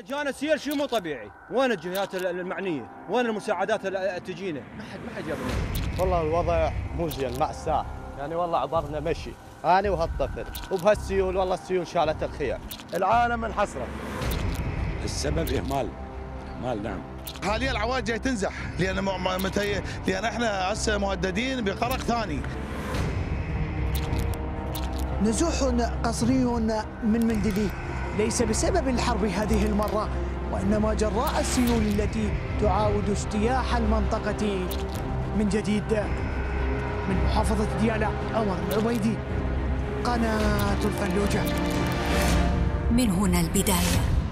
جانا سيل شيء مو طبيعي، وين الجهات المعنيه؟ وين المساعدات اللي تجينا؟ ما حد جابنا. والله الوضع مو زين مأساة، يعني والله عبرنا مشي انا وهالطفل وبهالسيول، والله السيول شالت الخير. العالم انحسرت. السبب اهمال نعم. حاليا العوائد جاي تنزح لان احنا هسه مهددين بغرق ثاني. نزوح قسري من مندلي ليس بسبب الحرب هذه المرة، وإنما جراء السيول التي تعاود اجتياح المنطقة من جديد. من محافظة ديالى، عمر العبيدي، قناة الفلوجة. من هنا البداية.